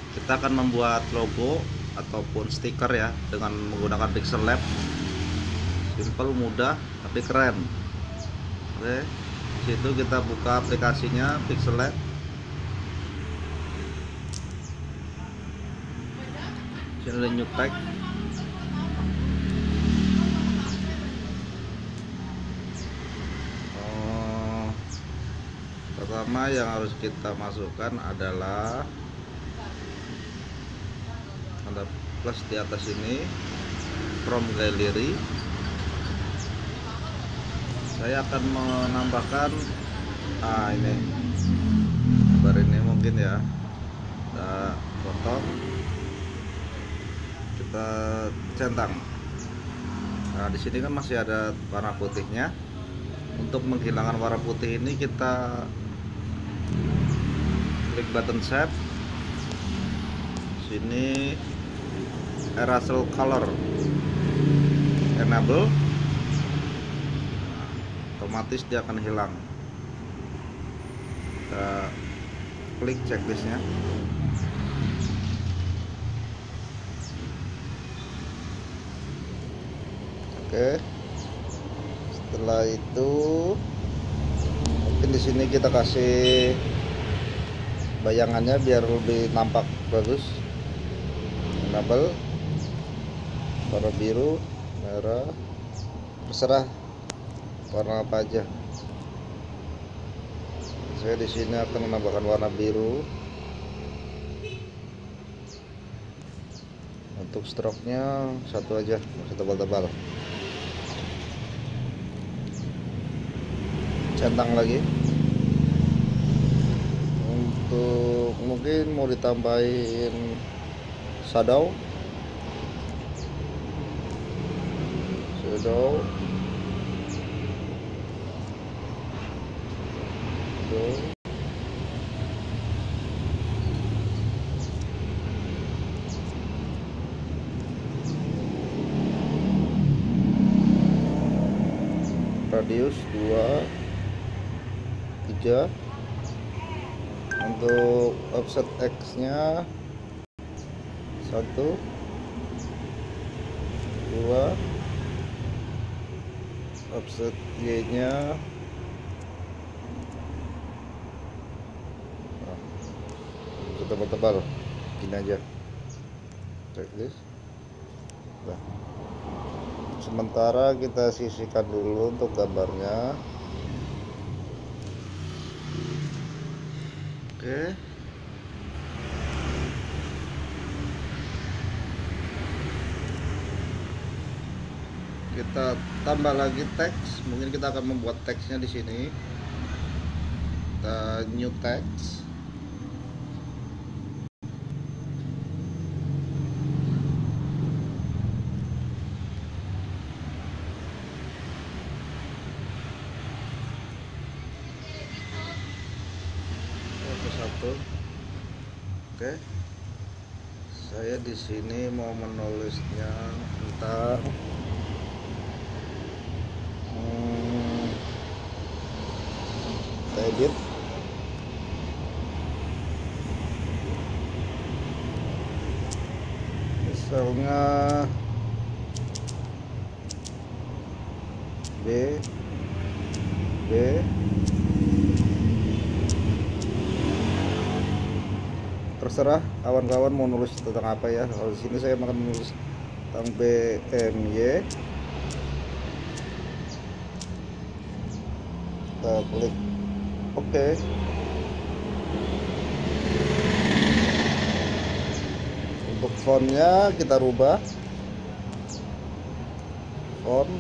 Kita akan membuat logo ataupun stiker ya dengan menggunakan Pixel Lab. Simple, mudah, tapi keren. Oke, situ kita buka aplikasinya Pixel Lab. Sini ada new tag. Pertama yang harus kita masukkan adalah ada plus di atas ini, from gallery. Saya akan menambahkan ini gambar ini mungkin ya, kita potong, kita centang. Nah, di sini kan masih ada warna putihnya. Untuk menghilangkan warna putih ini kita klik button shape, sini erase color enable, otomatis dia akan hilang. Kita klik checklistnya. Oke, setelah itu mungkin di sini kita kasih bayangannya biar lebih nampak bagus. Enable, warna biru, merah, terserah warna apa aja. Saya di sini akan menambahkan warna biru. Untuk stroke-nya satu aja, masih tebal-tebal. Centang lagi. Untuk mungkin mau ditambahin shadow, radius 2, 3. Untuk offset X nya 1, 2, offset Y nya tebal-tebal, gini aja. Checklist. Nah, sementara kita sisihkan dulu untuk gambarnya. Oke, kita tambah lagi teks. Mungkin kita akan membuat teksnya di sini. Kita new text. Satu. Oke, saya di sini mau menulisnya tentang edit misalnya B terserah kawan-kawan mau nulis tentang apa ya. Kalau di sini saya akan menulis tentang BMY. Kita klik OK. Untuk fontnya kita rubah font,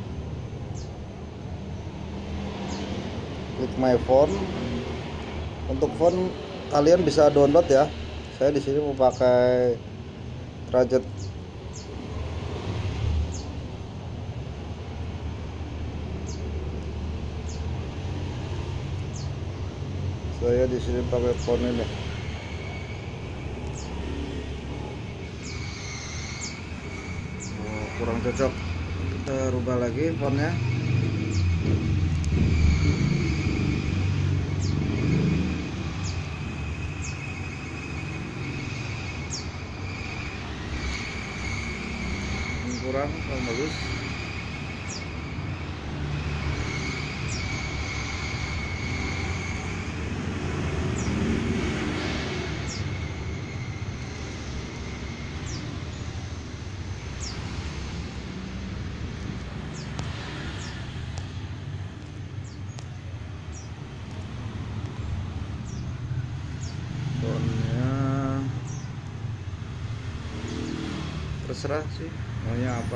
klik my font. Untuk font kalian bisa download ya. Saya di sini mau pakai Trajet. Saya di sini pakai font ini. Kurang cocok, kita rubah lagi fontnya. kurang bagus. Tonnya terserah sih maunya apa.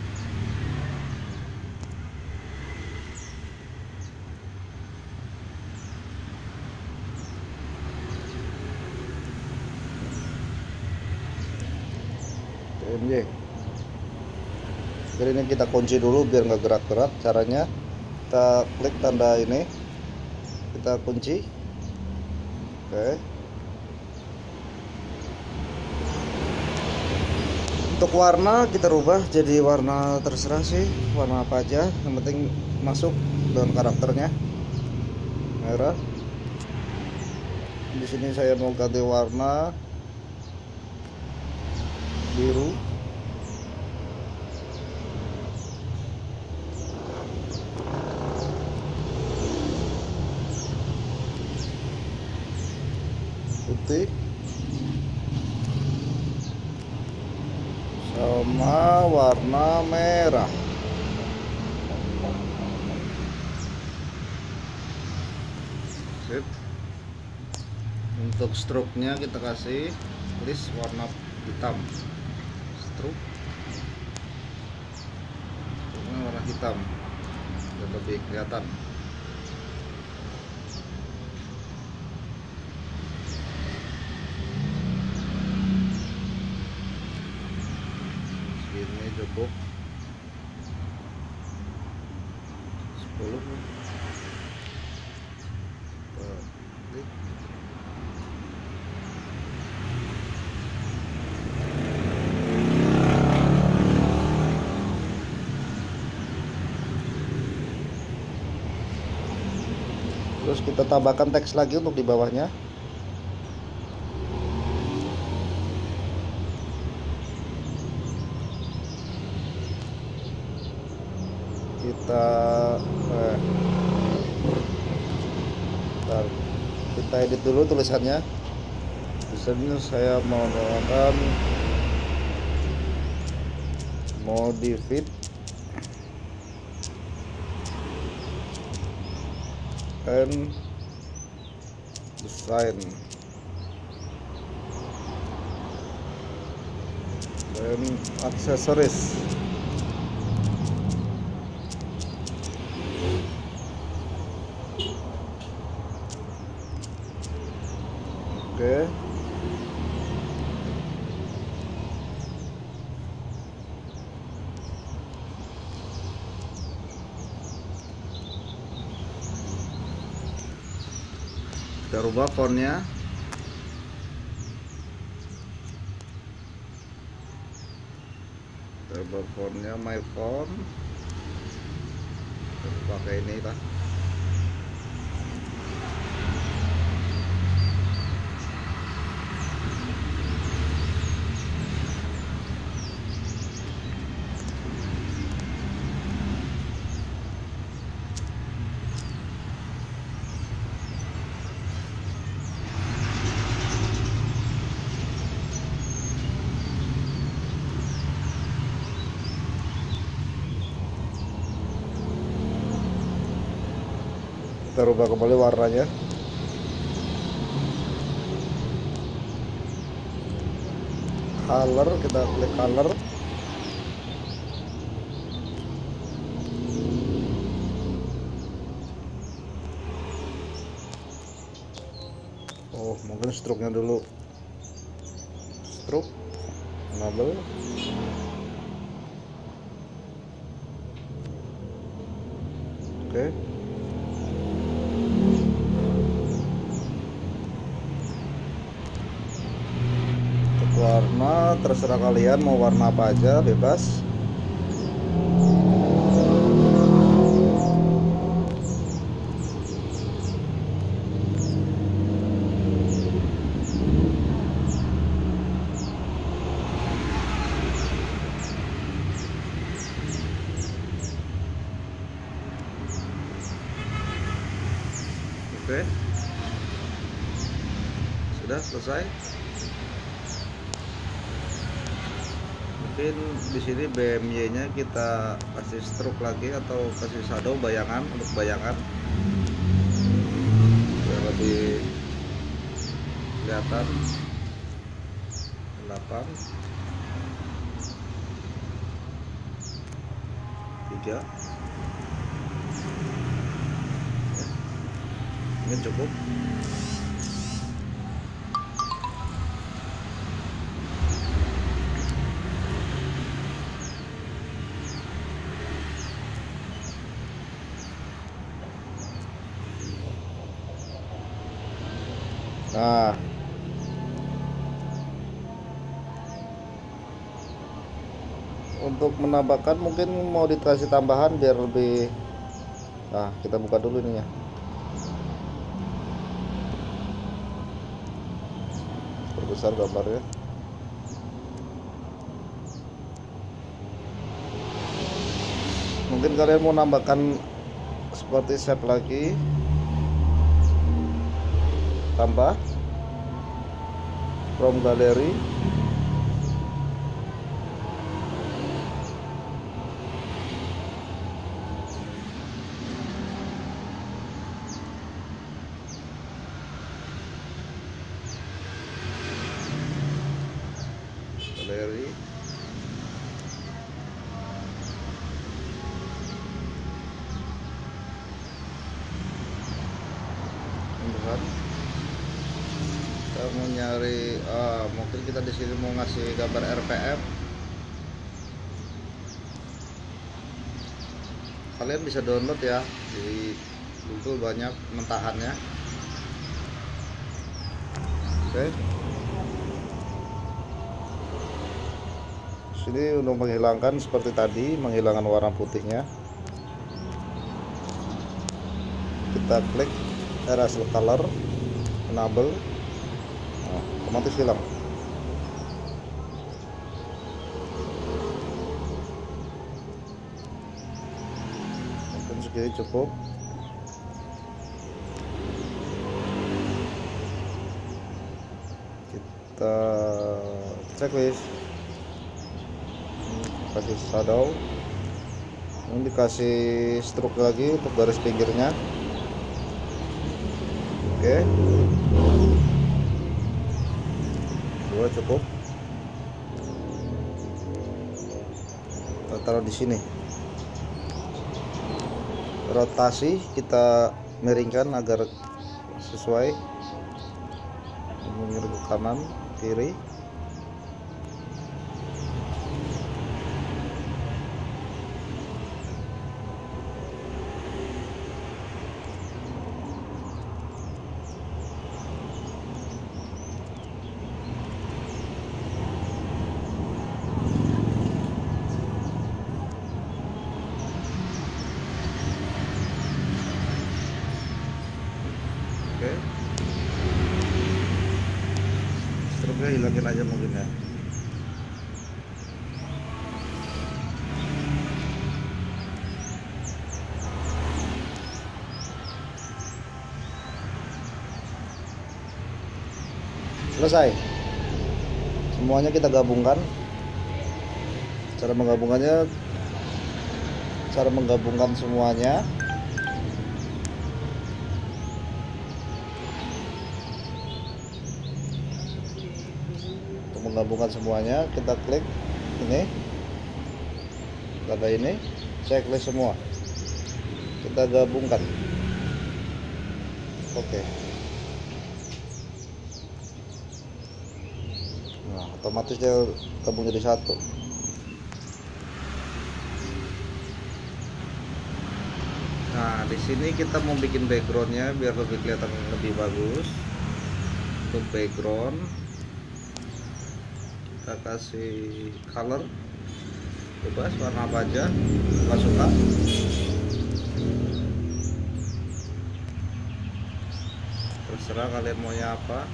TMJ. Jadi ini kita kunci dulu biar nggak gerak-gerak. Caranya kita klik tanda ini, kita kunci. Oke. Untuk warna kita rubah jadi warna terserah sih, warna apa aja, yang penting masuk dengan karakternya. Merah. Di sini saya mau ganti warna biru. Putih. Sama warna merah. Sip. Untuk stroke-nya kita kasih list warna hitam. Stroke warna hitam dan lebih kelihatan. Ini cukup 10. Terus kita tambahkan teks lagi untuk di bawahnya. Kita edit dulu tulisannya. Tulisannya saya mau menggunakan modify and design dan accessories. Oke. Kita rubah fontnya. Kita rubah fontnya my font. Kita pakai ini lah. Kita rubah kembali warnanya. Color, kita klik color. Oh, mungkin stroke-nya dulu. Stroke, enable. Oke. Warna terserah kalian mau warna apa aja, bebas. udah selesai. Mungkin di sini BMY nya kita kasih stroke lagi atau kasih shadow bayangan untuk bayangan biar lebih kelihatan. 8 3 ini cukup. Nah, untuk menambahkan mungkin mau dikasih tambahan biar lebih. Nah, kita buka dulu ininya. Perbesar gambarnya. Mungkin kalian mau nambahkan seperti shape lagi, tambah from gallery. Galeri. Kita mau nyari, mungkin kita di sini mau ngasih gambar RPM. Kalian bisa download ya di Google, banyak mentahannya. Oke. Sini untuk menghilangkan seperti tadi, menghilangkan warna putihnya. Kita klik erase color, enable, otomatis hilang. Mungkin segini cukup. Kita checklist, kasih shadow, ini dikasih stroke lagi untuk garis pinggirnya. Oke, 2 cukup. Kita taruh di sini. Rotasi kita miringkan agar sesuai, miring ke kanan kiri. Oke, stroke-nya hilangin aja mungkin ya. Selesai, semuanya kita gabungkan. Cara menggabungkan semuanya, menggabungkan semuanya, kita klik ini, ada ini, checklist semua, kita gabungkan. Oke. Nah, otomatis dia gabung jadi satu. Nah, di sini kita mau bikin backgroundnya biar lebih kelihatan lebih bagus. Untuk background kita kasih color bebas, warna apa aja kita suka. Terserah kalian maunya apa.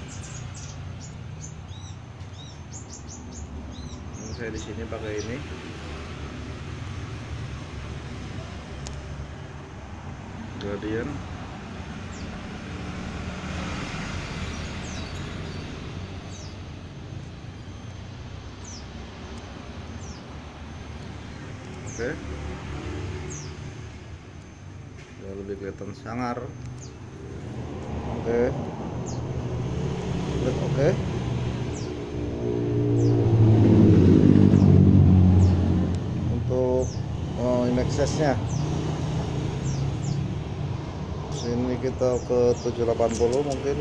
Saya di sini pakai ini. Gradient. Oke, biar lebih kelihatan sangar. Oke, klik oke. Untuk access-nya sini kita ke 780 mungkin.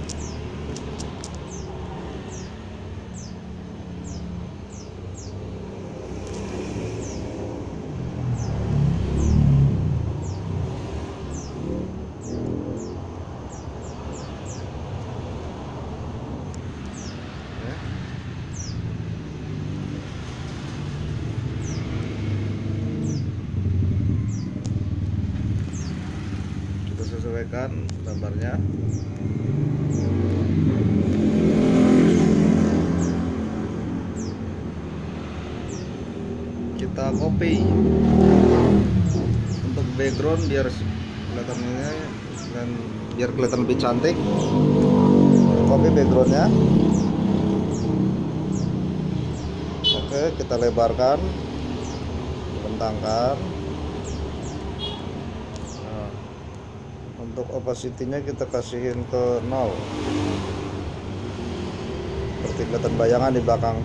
Sesuaikan gambarnya. Kita copy untuk background biar kelihatan ini dan biar kelihatan lebih cantik. Copy backgroundnya. Oke, kita lebarkan, bentangkan. Untuk opacity-nya kita kasihin ke 0 seperti kelihatan bayangan di belakang.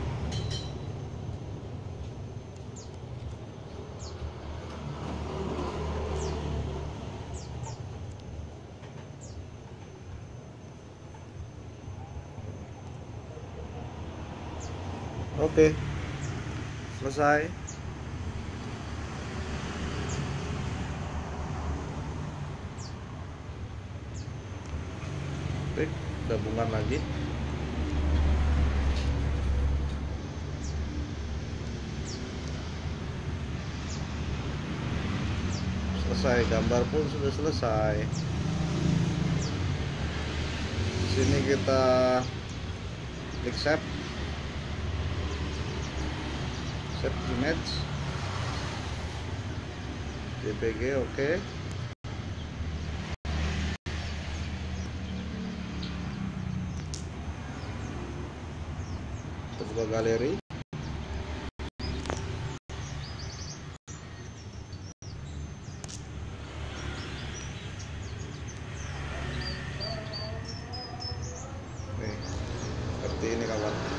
Oke, selesai. Klik gabungan lagi. Selesai, gambar pun sudah selesai. Di sini kita klik save image JPG. Oke. Kita buka galeri. Nih, seperti ini kawan.